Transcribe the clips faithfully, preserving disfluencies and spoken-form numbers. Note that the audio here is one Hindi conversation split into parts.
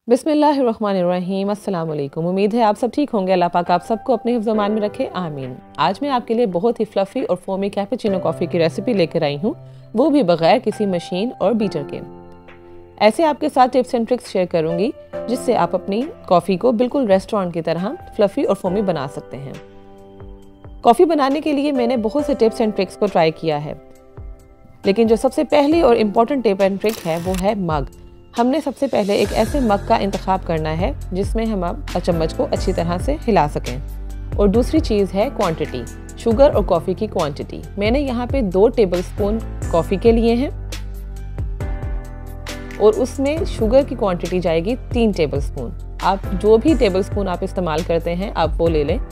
बिस्मिल्लाहिर्रहमानिर्रहीम, अस्सलाम वालेकुम। उम्मीद है आप सब ठीक होंगे। अल्लाह पाक आप सबको अपने हिफ्ज़-ओ-मान में रखे, आमीन। आज मैं आपके लिए बहुत ही फ्लफ़ी और फोमी कैपुचिनो कॉफ़ी की रेसिपी लेकर आई हूँ, वो भी बगैर किसी मशीन और बीटर के। ऐसे आपके साथ टिप्स एंड ट्रिक्स शेयर करूँगी जिससे आप अपनी कॉफ़ी को बिल्कुल रेस्टोरेंट की तरह फ्लफ़ी और फोमी बना सकते हैं। कॉफ़ी बनाने के लिए मैंने बहुत से टिप्स एंड ट्रिक्स को ट्राई किया है, लेकिन जो सबसे पहली और इम्पॉर्टेंट टिप एंड ट्रिक है वो है मग। हमने सबसे पहले एक ऐसे मग का इंतखाब करना है जिसमें हम अब चम्मच को अच्छी तरह से हिला सकें। और दूसरी चीज़ है क्वांटिटी, शुगर और कॉफ़ी की क्वांटिटी। मैंने यहाँ पे दो टेबलस्पून कॉफ़ी के लिए हैं और उसमें शुगर की क्वांटिटी जाएगी तीन टेबलस्पून। आप जो भी टेबलस्पून आप इस्तेमाल करते हैं आप वो ले लें।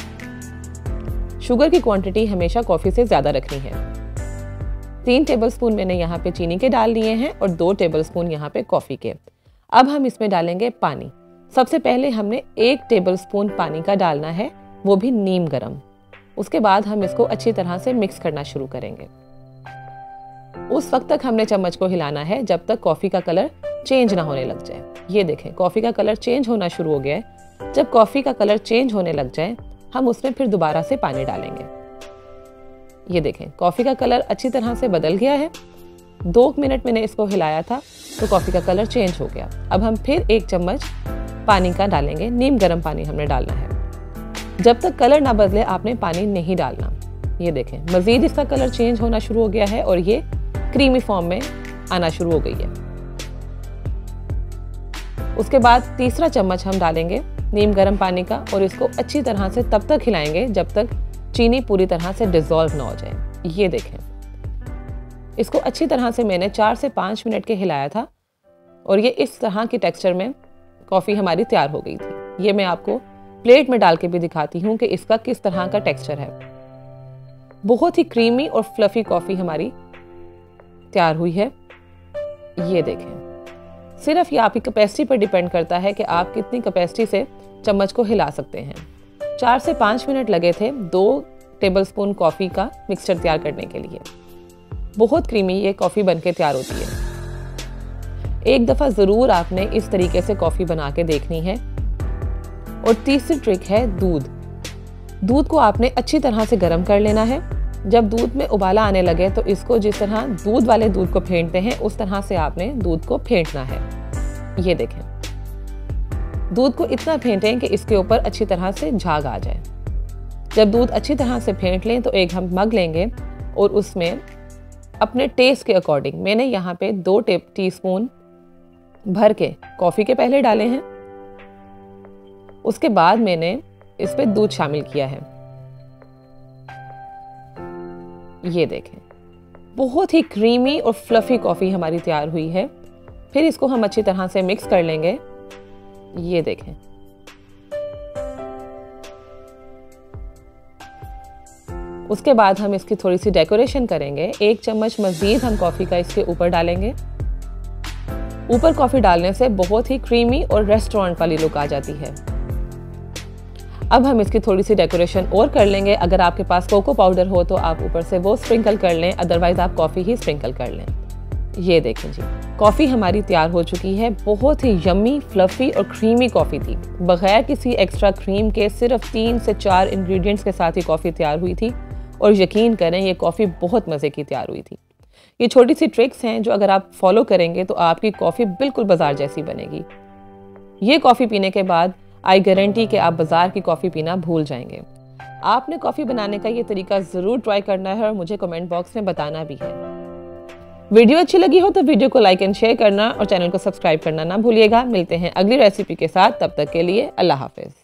शुगर की क्वांटिटी हमेशा कॉफ़ी से ज़्यादा रखनी है। तीन टेबलस्पून मैंने यहाँ पे चीनी के डाल लिए हैं और दो टेबलस्पून यहाँ पे कॉफ़ी के। अब हम इसमें डालेंगे पानी। सबसे पहले हमने एक टेबलस्पून पानी का डालना है, वो भी नीम गरम। उसके बाद हम इसको अच्छी तरह से मिक्स करना शुरू करेंगे। उस वक्त तक हमने चम्मच को हिलाना है जब तक कॉफ़ी का कलर चेंज ना होने लग जाए। ये देखें, कॉफ़ी का कलर चेंज होना शुरू हो गया है। जब कॉफ़ी का कलर चेंज होने लग जाए हम उसमें फिर दोबारा से पानी डालेंगे। ये देखें, कॉफ़ी का कलर अच्छी तरह से बदल गया है। दो मिनट मैंने इसको हिलाया था तो कॉफ़ी का कलर चेंज हो गया। अब हम फिर एक चम्मच पानी का डालेंगे। नीम गर्म पानी हमने डालना है। जब तक कलर ना बदले आपने पानी नहीं डालना। ये देखें, मज़ीद इसका कलर चेंज होना शुरू हो गया है और ये क्रीमी फॉर्म में आना शुरू हो गई है। उसके बाद तीसरा चम्मच हम डालेंगे नीम गर्म पानी का और इसको अच्छी तरह से तब तक हिलाएंगे जब तक चीनी पूरी तरह से डिज़ोल्व ना हो जाए। ये देखें, इसको अच्छी तरह से मैंने चार से पाँच मिनट के हिलाया था और ये इस तरह की टेक्सचर में कॉफ़ी हमारी तैयार हो गई थी। ये मैं आपको प्लेट में डाल के भी दिखाती हूँ कि इसका किस तरह का टेक्सचर है। बहुत ही क्रीमी और फ्लफ़ी कॉफ़ी हमारी तैयार हुई है। ये देखें, सिर्फ ये आपकी कैपेसिटी पर डिपेंड करता है कि आप कितनी कैपेसिटी से चम्मच को हिला सकते हैं। चार से पाँच मिनट लगे थे दो टेबलस्पून कॉफ़ी का मिक्सचर तैयार करने के लिए। बहुत क्रीमी ये कॉफ़ी बनके तैयार होती है। एक दफ़ा ज़रूर आपने इस तरीके से कॉफ़ी बना के देखनी है। और तीसरी ट्रिक है दूध। दूध को आपने अच्छी तरह से गर्म कर लेना है। जब दूध में उबाला आने लगे तो इसको जिस तरह दूध वाले दूध को फेंटते हैं उस तरह से आपने दूध को फेंटना है। ये देखें, दूध को इतना फेंटें कि इसके ऊपर अच्छी तरह से झाग आ जाए। जब दूध अच्छी तरह से फेंट लें तो एक हम मग लेंगे और उसमें अपने टेस्ट के अकॉर्डिंग मैंने यहाँ पे दो टेप टीस्पून भर के कॉफ़ी के पहले डाले हैं। उसके बाद मैंने इस पे दूध शामिल किया है। ये देखें, बहुत ही क्रीमी और फ्लफ़ी कॉफ़ी हमारी तैयार हुई है। फिर इसको हम अच्छी तरह से मिक्स कर लेंगे। ये देखें, उसके बाद हम इसकी थोड़ी सी डेकोरेशन करेंगे। एक चम्मच मज़ीद हम कॉफ़ी का इसके ऊपर डालेंगे। ऊपर कॉफ़ी डालने से बहुत ही क्रीमी और रेस्टोरेंट वाली लुक आ जाती है। अब हम इसकी थोड़ी सी डेकोरेशन और कर लेंगे। अगर आपके पास कोको पाउडर हो तो आप ऊपर से वो स्प्रिंकल कर लें, अदरवाइज़ आप कॉफ़ी ही स्प्रिंकल कर लें। ये देखें जी, कॉफ़ी हमारी तैयार हो चुकी है। बहुत ही यम्मी, फ्लफ़ी और क्रीमी कॉफ़ी थी। बगैर किसी एक्स्ट्रा क्रीम के सिर्फ तीन से चार इंग्रेडिएंट्स के साथ ही कॉफ़ी तैयार हुई थी और यकीन करें ये कॉफ़ी बहुत मज़े की तैयार हुई थी। ये छोटी सी ट्रिक्स हैं जो अगर आप फॉलो करेंगे तो आपकी कॉफ़ी बिल्कुल बाजार जैसी बनेगी। ये कॉफ़ी पीने के बाद आई गारंटी कि आप बाजार की कॉफ़ी पीना भूल जाएंगे। आपने कॉफ़ी बनाने का ये तरीका ज़रूर ट्राई करना है और मुझे कमेंट बॉक्स में बताना भी है। वीडियो अच्छी लगी हो तो वीडियो को लाइक एंड शेयर करना और चैनल को सब्सक्राइब करना ना भूलिएगा। मिलते हैं अगली रेसिपी के साथ, तब तक के लिए अल्लाह हाफिज़।